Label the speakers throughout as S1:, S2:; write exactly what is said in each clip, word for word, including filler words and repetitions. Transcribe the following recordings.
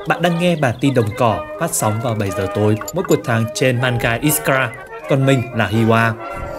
S1: Bạn đang nghe bản tin Đồng Cỏ phát sóng vào bảy giờ tối mỗi cuối tháng trên Manga Iskra. Còn mình là Hiwa.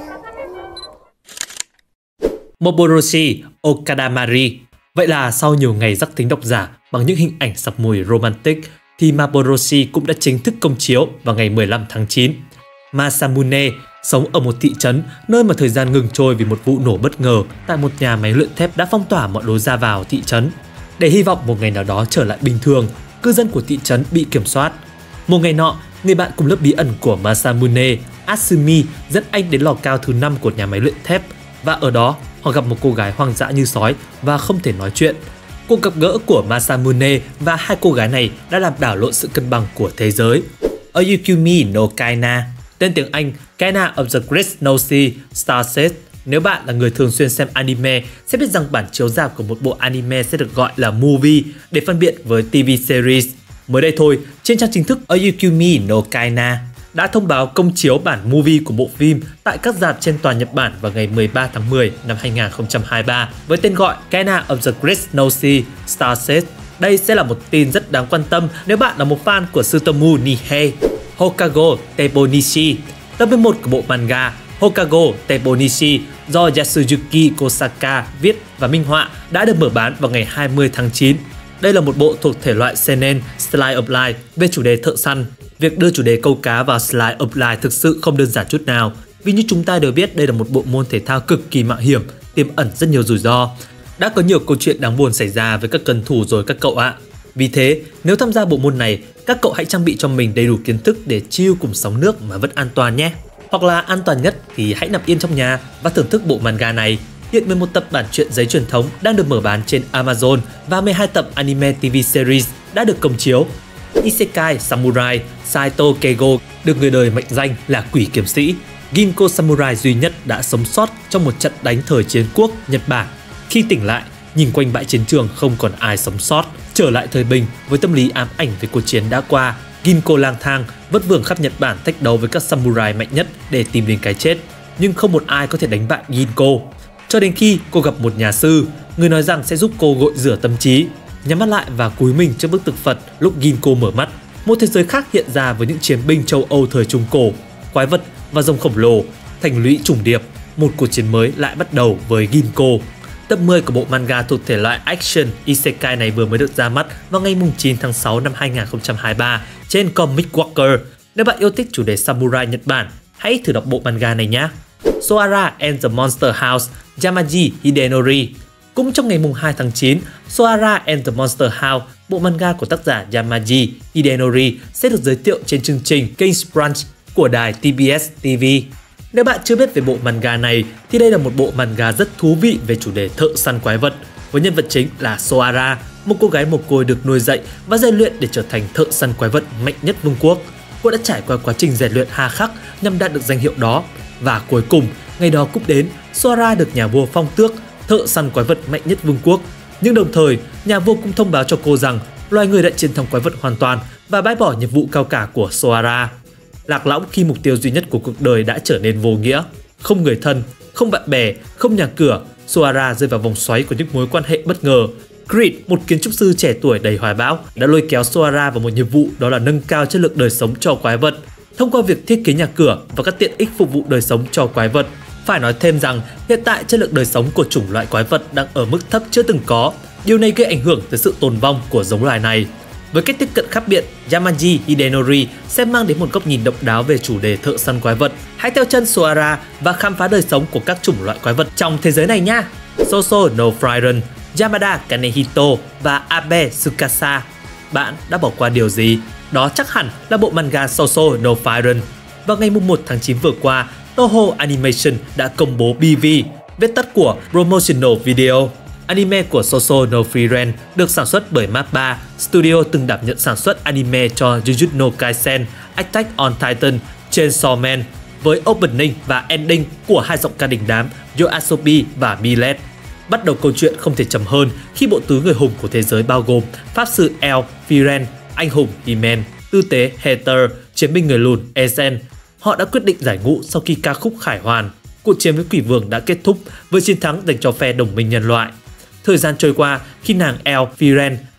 S1: Moboroshi Okadamari. Vậy là sau nhiều ngày dắt thính độc giả bằng những hình ảnh sặc mùi romantic thì Moboroshi cũng đã chính thức công chiếu vào ngày mười lăm tháng chín. Masamune sống ở một thị trấn nơi mà thời gian ngừng trôi vì một vụ nổ bất ngờ tại một nhà máy luyện thép đã phong tỏa mọi lối ra vào thị trấn. Để hy vọng một ngày nào đó trở lại bình thường, cư dân của thị trấn bị kiểm soát. Một ngày nọ, người bạn cùng lớp bí ẩn của Masamune, Asumi, dẫn anh đến lò cao thứ năm của nhà máy luyện thép và ở đó họ gặp một cô gái hoang dã như sói và không thể nói chuyện. Cuộc gặp gỡ của Masamune và hai cô gái này đã làm đảo lộn sự cân bằng của thế giới. Oyukumi no Kaina, tên tiếng Anh Kaina of the Great Snow Sea Starset. Nếu bạn là người thường xuyên xem anime sẽ biết rằng bản chiếu rạp của một bộ anime sẽ được gọi là movie để phân biệt với ti vi series. Mới đây thôi, trên trang chính thức Oyukumi no Kaina đã thông báo công chiếu bản movie của bộ phim tại các rạp trên toàn Nhật Bản vào ngày mười ba tháng mười năm hai nghìn không trăm hai mươi ba với tên gọi Kaina of the Great Snow Sea Starset. Đây sẽ là một tin rất đáng quan tâm nếu bạn là một fan của Tsutomu Nihei. Hokago Tebonishi, tập mười một của bộ manga Hokago Tebonishi do Yasuyuki Kosaka viết và minh họa đã được mở bán vào ngày hai mươi tháng chín. Đây là một bộ thuộc thể loại seinen slice of life về chủ đề thợ săn. Việc đưa chủ đề câu cá vào slice of life thực sự không đơn giản chút nào, vì như chúng ta đều biết đây là một bộ môn thể thao cực kỳ mạo hiểm, tiềm ẩn rất nhiều rủi ro. Đã có nhiều câu chuyện đáng buồn xảy ra với các cần thủ rồi các cậu ạ. Vì thế, nếu tham gia bộ môn này, các cậu hãy trang bị cho mình đầy đủ kiến thức để chill cùng sóng nước mà vẫn an toàn nhé. Hoặc là an toàn nhất thì hãy nằm yên trong nhà và thưởng thức bộ manga này. Hiện mười một tập bản truyện giấy truyền thống đang được mở bán trên Amazon và mười hai tập anime ti vi series đã được công chiếu. Isekai Samurai Saito Keigo được người đời mệnh danh là quỷ kiếm sĩ. Ginko Samurai duy nhất đã sống sót trong một trận đánh thời chiến quốc Nhật Bản. Khi tỉnh lại, nhìn quanh bãi chiến trường không còn ai sống sót. Trở lại thời bình với tâm lý ám ảnh về cuộc chiến đã qua, Ginko lang thang vất vưởng khắp Nhật Bản thách đấu với các samurai mạnh nhất để tìm đến cái chết. Nhưng không một ai có thể đánh bại Ginko. Cho đến khi cô gặp một nhà sư, người nói rằng sẽ giúp cô gội rửa tâm trí. Nhắm mắt lại và cúi mình trước bức tượng Phật lúc Ginko mở mắt. Một thế giới khác hiện ra với những chiến binh châu Âu thời Trung Cổ, quái vật và rồng khổng lồ, thành lũy trùng điệp. Một cuộc chiến mới lại bắt đầu với Ginko. Tập mười của bộ manga thuộc thể loại action Isekai này vừa mới được ra mắt vào ngày chín tháng sáu năm hai nghìn không trăm hai mươi ba trên Comic Walker. Nếu bạn yêu thích chủ đề samurai Nhật Bản, hãy thử đọc bộ manga này nhé. Soara and the Monster House Yamaji Hidenori. Cũng trong ngày hai tháng chín, Soara and the Monster House, bộ manga của tác giả Yamaji Hidenori sẽ được giới thiệu trên chương trình King's Brunch của đài tê bê ét tê vê. Nếu bạn chưa biết về bộ manga này thì đây là một bộ manga rất thú vị về chủ đề thợ săn quái vật, với nhân vật chính là Soara, một cô gái mồ côi được nuôi dạy và rèn luyện để trở thành thợ săn quái vật mạnh nhất vương quốc. Cô đã trải qua quá trình rèn luyện hà khắc nhằm đạt được danh hiệu đó, và cuối cùng ngày đó cũng đến, Soara được nhà vua phong tước thợ săn quái vật mạnh nhất vương quốc. Nhưng đồng thời, nhà vua cũng thông báo cho cô rằng loài người đã chiến thắng quái vật hoàn toàn và bãi bỏ nhiệm vụ cao cả của Soara. Lạc lõng khi mục tiêu duy nhất của cuộc đời đã trở nên vô nghĩa. Không người thân, không bạn bè, không nhà cửa, Soara rơi vào vòng xoáy của những mối quan hệ bất ngờ. Creed, một kiến trúc sư trẻ tuổi đầy hoài bão, đã lôi kéo Soara vào một nhiệm vụ, đó là nâng cao chất lượng đời sống cho quái vật thông qua việc thiết kế nhà cửa và các tiện ích phục vụ đời sống cho quái vật. Phải nói thêm rằng hiện tại chất lượng đời sống của chủng loại quái vật đang ở mức thấp chưa từng có. Điều này gây ảnh hưởng tới sự tồn vong của giống loài này. Với cách tiếp cận khác biệt, Yamaji Hidenori sẽ mang đến một góc nhìn độc đáo về chủ đề thợ săn quái vật. Hãy theo chân Soara và khám phá đời sống của các chủng loại quái vật trong thế giới này nha. Soso no Frieren, Yamada Kanehito và Abe Tsukasa. Bạn đã bỏ qua điều gì? Đó chắc hẳn là bộ manga Soso no Frieren. Vào ngày một tháng chín vừa qua, Toho Animation đã công bố bê vê, viết tắt của Promotional Video. Anime của Soso no Frieren được sản xuất bởi Mappa, studio từng đảm nhận sản xuất anime cho Jujutsu no Kaisen, Attack on Titan, Chainsaw Man, với opening và ending của hai giọng ca đình đám Yoasobi và Millet. Bắt đầu câu chuyện không thể chậm hơn khi bộ tứ người hùng của thế giới bao gồm Pháp sư El Firen, anh hùng He-Man, tư tế Heather, chiến binh người lùn Ezen. Họ đã quyết định giải ngũ sau khi ca khúc khải hoàn. Cuộc chiến với quỷ vương đã kết thúc với chiến thắng dành cho phe đồng minh nhân loại. Thời gian trôi qua khi nàng El Firen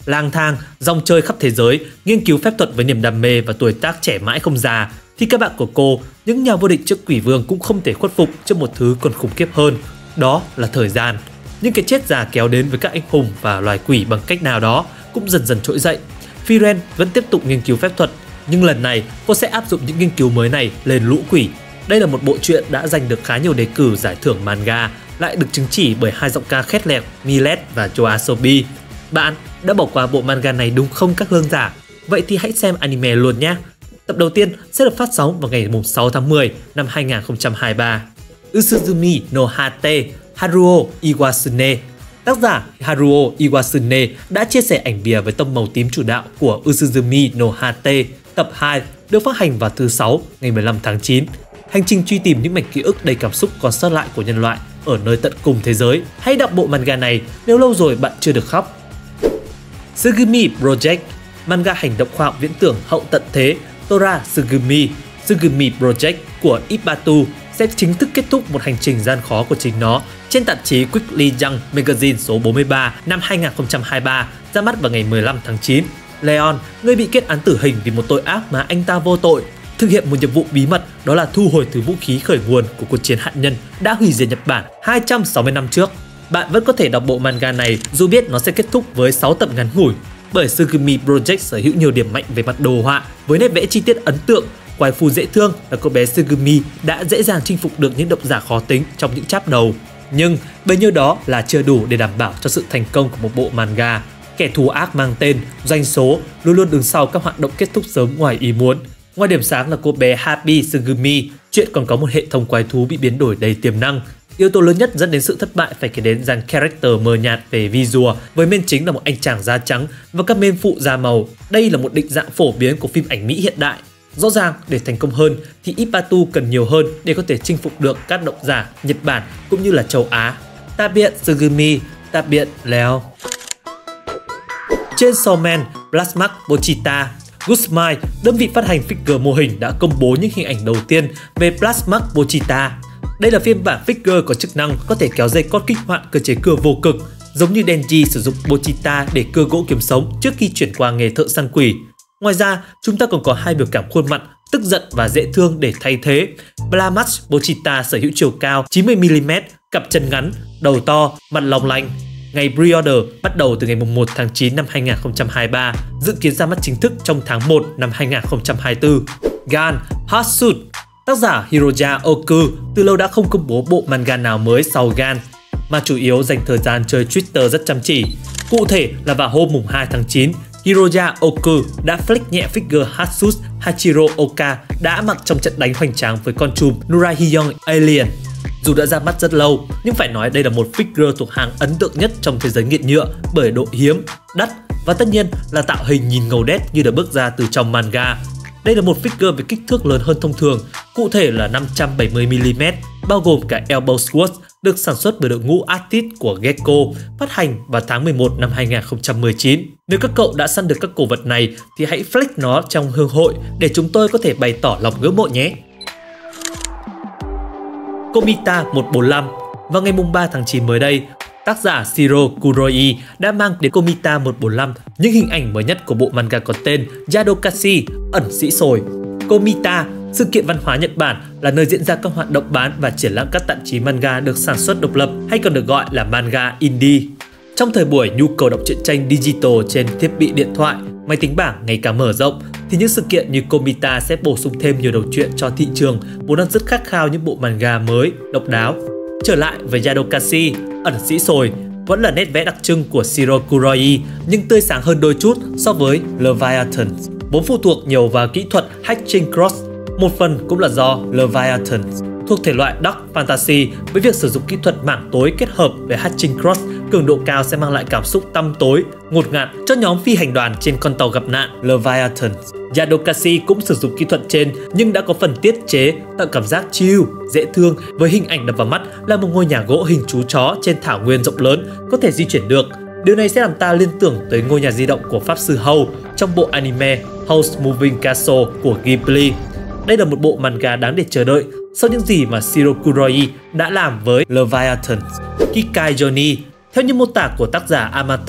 S1: lang thang, rong chơi khắp thế giới, nghiên cứu phép thuật với niềm đam mê và tuổi tác trẻ mãi không già, thì các bạn của cô, những nhà vô địch trước quỷ vương cũng không thể khuất phục trước một thứ còn khủng khiếp hơn, đó là thời gian. Những cái chết già kéo đến với các anh hùng và loài quỷ bằng cách nào đó cũng dần dần trỗi dậy. Firen vẫn tiếp tục nghiên cứu phép thuật, nhưng lần này cô sẽ áp dụng những nghiên cứu mới này lên lũ quỷ. Đây là một bộ truyện đã giành được khá nhiều đề cử giải thưởng manga, lại được chứng chỉ bởi hai giọng ca khét lẹt Millet và Yoasobi. Bạn đã bỏ qua bộ manga này đúng không các hương giả? Vậy thì hãy xem anime luôn nhé! Tập đầu tiên sẽ được phát sóng vào ngày sáu tháng mười năm hai nghìn không trăm hai mươi ba. Usuzumi no Hate, Haruo Iwasune. Tác giả Haruo Iwasune đã chia sẻ ảnh bìa với tông màu tím chủ đạo của Usuzumi no Hate. Tập hai được phát hành vào thứ sáu ngày mười lăm tháng chín. Hành trình truy tìm những mảnh ký ức đầy cảm xúc còn sót lại của nhân loại ở nơi tận cùng thế giới. Hãy đọc bộ manga này nếu lâu rồi bạn chưa được khóc. Tsugumi Project, manga hành động khoa học viễn tưởng hậu tận thế Tora Tsugumi, Tsugumi Project của Ipatu sẽ chính thức kết thúc một hành trình gian khó của chính nó trên tạp chí Weekly Jump Magazine số bốn mươi ba năm hai nghìn không trăm hai mươi ba, ra mắt vào ngày mười lăm tháng chín. Leon, người bị kết án tử hình vì một tội ác mà anh ta vô tội, thực hiện một nhiệm vụ bí mật, đó là thu hồi thứ vũ khí khởi nguồn của cuộc chiến hạt nhân đã hủy diệt Nhật Bản hai trăm sáu mươi năm trước. Bạn vẫn có thể đọc bộ manga này dù biết nó sẽ kết thúc với sáu tập ngắn ngủi, bởi Tsugumi Project sở hữu nhiều điểm mạnh về mặt đồ họa với nét vẽ chi tiết ấn tượng. Quái phu dễ thương là cô bé Tsugumi đã dễ dàng chinh phục được những độc giả khó tính trong những chap đầu. Nhưng bấy nhiêu đó là chưa đủ để đảm bảo cho sự thành công của một bộ manga. Kẻ thù ác mang tên doanh số luôn luôn đứng sau các hoạt động kết thúc sớm ngoài ý muốn. Ngoài điểm sáng là cô bé Happy Tsugumi, chuyện còn có một hệ thống quái thú bị biến đổi đầy tiềm năng. Yếu tố lớn nhất dẫn đến sự thất bại phải kể đến dàn character mờ nhạt về visual, với main chính là một anh chàng da trắng và các main phụ da màu. Đây là một định dạng phổ biến của phim ảnh Mỹ hiện đại. Rõ ràng để thành công hơn thì Ipatu cần nhiều hơn để có thể chinh phục được các độc giả Nhật Bản cũng như là châu Á. Tạm biệt Tsugumi, tạm biệt Leo. Trên Showman, Plasmac Pochita, Guzmai, đơn vị phát hành figure mô hình đã công bố những hình ảnh đầu tiên về Plasmac Pochita. Đây là phiên bản figure có chức năng có thể kéo dây cót kích hoạt cơ chế cưa vô cực, giống như Denji sử dụng Pochita để cưa gỗ kiếm sống trước khi chuyển qua nghề thợ săn quỷ. Ngoài ra, chúng ta còn có hai biểu cảm khuôn mặt, tức giận và dễ thương để thay thế. Plasmac Pochita sở hữu chiều cao chín mươi mi li mét, cặp chân ngắn, đầu to, mặt long lanh. Ngày pre-order bắt đầu từ ngày mùng một tháng chín năm hai nghìn không trăm hai mươi ba, dự kiến ra mắt chính thức trong tháng một năm hai nghìn không trăm hai mươi tư. Gan Hot Suit. Tác giả Hiroya Oku từ lâu đã không công bố bộ manga nào mới sau Gan, mà chủ yếu dành thời gian chơi Twitter rất chăm chỉ. Cụ thể là vào hôm mùng hai tháng chín, Hiroya Oku đã flex nhẹ figure Hatsus Hachiro Oka đã mặc trong trận đánh hoành tráng với con trùm Nurahyong Alien. Dù đã ra mắt rất lâu, nhưng phải nói đây là một figure thuộc hàng ấn tượng nhất trong thế giới nghiện nhựa bởi độ hiếm, đắt và tất nhiên là tạo hình nhìn ngầu đét như đã bước ra từ trong manga. Đây là một figure với kích thước lớn hơn thông thường, cụ thể là năm trăm bảy mươi mi li mét, bao gồm cả elbow sword, được sản xuất bởi đội ngũ artist của Gecko, phát hành vào tháng mười một năm hai nghìn không trăm mười chín. Nếu các cậu đã săn được các cổ vật này thì hãy flex nó trong hương hội để chúng tôi có thể bày tỏ lòng ngưỡng mộ nhé. Komita một bốn lăm. Vào ngày ba tháng chín mới đây, tác giả Shiro Kuroi đã mang đến Komita một bốn lăm những hình ảnh mới nhất của bộ manga có tên Yadokashi, ẩn sĩ sồi. Komita, sự kiện văn hóa Nhật Bản, là nơi diễn ra các hoạt động bán và triển lãm các tạp chí manga được sản xuất độc lập, hay còn được gọi là manga indie. Trong thời buổi nhu cầu đọc truyện tranh digital trên thiết bị điện thoại, máy tính bảng ngày càng mở rộng, thì những sự kiện như Komita sẽ bổ sung thêm nhiều đầu truyện cho thị trường vốn đang rất khát khao những bộ manga mới, độc đáo. Trở lại với Yadokashi, ẩn sĩ sồi, vẫn là nét vẽ đặc trưng của Shiro Kuroi, nhưng tươi sáng hơn đôi chút so với Leviathan, vốn phụ thuộc nhiều vào kỹ thuật Hatching Cross. Một phần cũng là do Leviathan thuộc thể loại Dark Fantasy, với việc sử dụng kỹ thuật mảng tối kết hợp với Hatching Cross cường độ cao sẽ mang lại cảm xúc tăm tối, ngột ngạt cho nhóm phi hành đoàn trên con tàu gặp nạn Leviathan. Yadokashi cũng sử dụng kỹ thuật trên nhưng đã có phần tiết chế tạo cảm giác chill, dễ thương, với hình ảnh đập vào mắt là một ngôi nhà gỗ hình chú chó trên thảo nguyên rộng lớn có thể di chuyển được. Điều này sẽ làm ta liên tưởng tới ngôi nhà di động của Pháp sư House trong bộ anime House Moving Castle của Ghibli. Đây là một bộ manga đáng để chờ đợi sau những gì mà Shiro Kuroi đã làm với Leviathan. Kikai Johnny. Theo như mô tả của tác giả Amatus,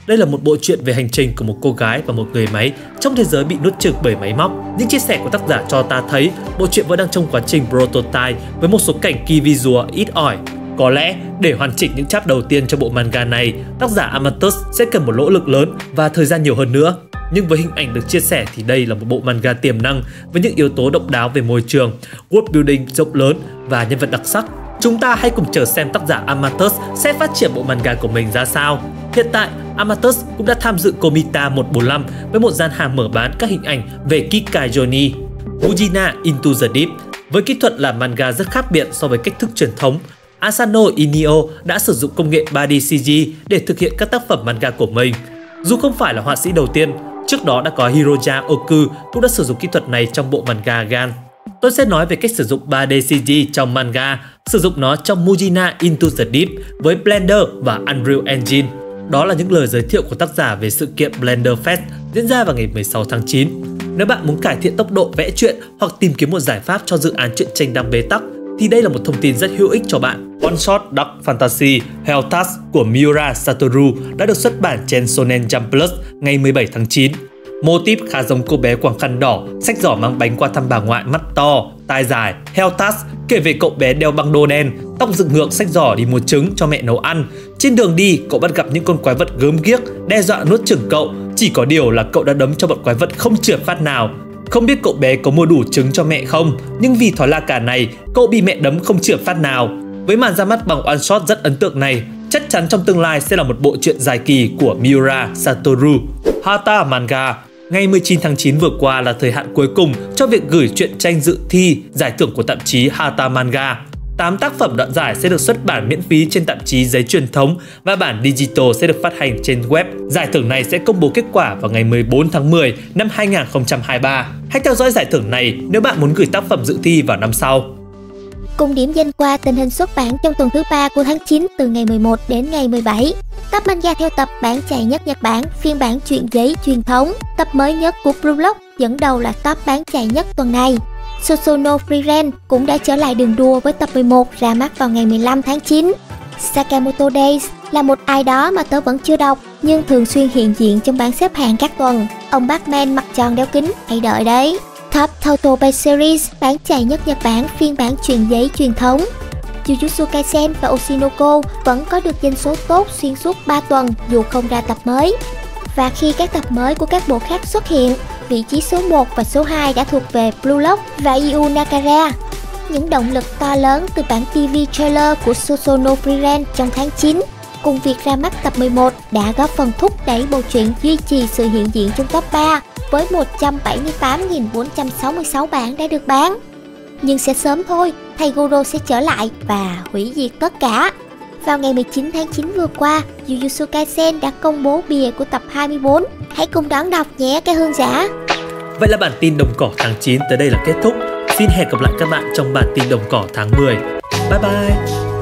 S1: Đây là một bộ truyện về hành trình của một cô gái và một người máy trong thế giới bị nuốt chửng bởi máy móc. Những chia sẻ của tác giả cho ta thấy bộ truyện vẫn đang trong quá trình prototype với một số cảnh key visual ít ỏi. Có lẽ để hoàn chỉnh những chap đầu tiên cho bộ manga này, tác giả Amatus sẽ cần một nỗ lực lớn và thời gian nhiều hơn nữa. Nhưng với hình ảnh được chia sẻ thì đây là một bộ manga tiềm năng với những yếu tố độc đáo về môi trường, world building rộng lớn và nhân vật đặc sắc. Chúng ta hãy cùng chờ xem tác giả Amatus sẽ phát triển bộ manga của mình ra sao. Hiện tại, Amatus cũng đã tham dự Komita một bốn năm với một gian hàng mở bán các hình ảnh về Kikai Johnny, Mujina Into the Deep. Với kỹ thuật làm manga rất khác biệt so với cách thức truyền thống, Asano Inio đã sử dụng công nghệ ba D xê giê để thực hiện các tác phẩm manga của mình. Dù không phải là họa sĩ đầu tiên, trước đó đã có Hiroya Oku cũng đã sử dụng kỹ thuật này trong bộ manga Gan. Tôi sẽ nói về cách sử dụng ba D xê giê trong manga, sử dụng nó trong Mujina Into the Deep với Blender và Unreal Engine. Đó là những lời giới thiệu của tác giả về sự kiện Blender Fest diễn ra vào ngày mười sáu tháng chín. Nếu bạn muốn cải thiện tốc độ vẽ truyện hoặc tìm kiếm một giải pháp cho dự án truyện tranh đang bế tắc, thì đây là một thông tin rất hữu ích cho bạn. One Shot Dark Fantasy Helltask của Miura Satoru đã được xuất bản trên Shonen Jump Plus ngày mười bảy tháng chín. Mô típ khá giống cô bé quàng khăn đỏ, xách giỏ mang bánh qua thăm bà ngoại mắt to, tai dài. Helltask kể về cậu bé đeo băng đô đen, tóc dựng ngược xách giỏ đi mua trứng cho mẹ nấu ăn. Trên đường đi, cậu bắt gặp những con quái vật gớm ghiếc đe dọa nuốt chửng cậu. Chỉ có điều là cậu đã đấm cho bọn quái vật không trượt phát nào. Không biết cậu bé có mua đủ trứng cho mẹ không, nhưng vì thói la cả này, cậu bị mẹ đấm không trượt phát nào. Với màn ra mắt bằng one shot rất ấn tượng này, chắc chắn trong tương lai sẽ là một bộ truyện dài kỳ của Miura Satoru. Hata Manga. Ngày mười chín tháng chín vừa qua là thời hạn cuối cùng cho việc gửi truyện tranh dự thi giải thưởng của tạp chí Hata Manga. tám tác phẩm đoạn giải sẽ được xuất bản miễn phí trên tạp chí giấy truyền thống và bản digital sẽ được phát hành trên web. Giải thưởng này sẽ công bố kết quả vào ngày mười bốn tháng mười năm hai nghìn không trăm hai mươi ba. Hãy theo dõi giải thưởng này nếu bạn muốn gửi tác phẩm dự thi vào năm sau.
S2: Cùng điểm danh qua tình hình xuất bản trong tuần thứ ba của tháng chín từ ngày mười một đến ngày mười bảy. Tập manga theo tập bán chạy nhất Nhật Bản, phiên bản truyện giấy truyền thống. Tập mới nhất của Blue Lock dẫn đầu là top bán chạy nhất tuần này. Sosono Frieren cũng đã trở lại đường đua với tập mười một ra mắt vào ngày mười lăm tháng chín. Sakamoto Days là một ai đó mà tớ vẫn chưa đọc nhưng thường xuyên hiện diện trong bảng xếp hạng các tuần. Ông Batman mặt tròn đeo kính, hãy đợi đấy. Top Total Bay Series bán chạy nhất Nhật Bản, phiên bản truyện giấy truyền thống. Jujutsu Kaisen và Oshinoko vẫn có được doanh số tốt xuyên suốt ba tuần dù không ra tập mới. Và khi các tập mới của các bộ khác xuất hiện, vị trí số một và số hai đã thuộc về Blue Lock và Yu Nakara. Những động lực to lớn từ bản ti vi trailer của Sosono Frieren trong tháng chín cùng việc ra mắt tập mười một đã góp phần thúc đẩy bộ truyện duy trì sự hiện diện trong top ba với một trăm bảy mươi tám nghìn bốn trăm sáu mươi sáu bản đã được bán. Nhưng sẽ sớm thôi, thầy Goro sẽ trở lại và hủy diệt tất cả. Vào ngày mười chín tháng chín vừa qua, Jujutsu Kaisen đã công bố bìa của tập hai mươi bốn. Hãy cùng đón đọc nhé các hương giả.
S1: Vậy là bản tin đồng cỏ tháng chín tới đây là kết thúc. Xin hẹn gặp lại các bạn trong bản tin đồng cỏ tháng mười. Bye bye!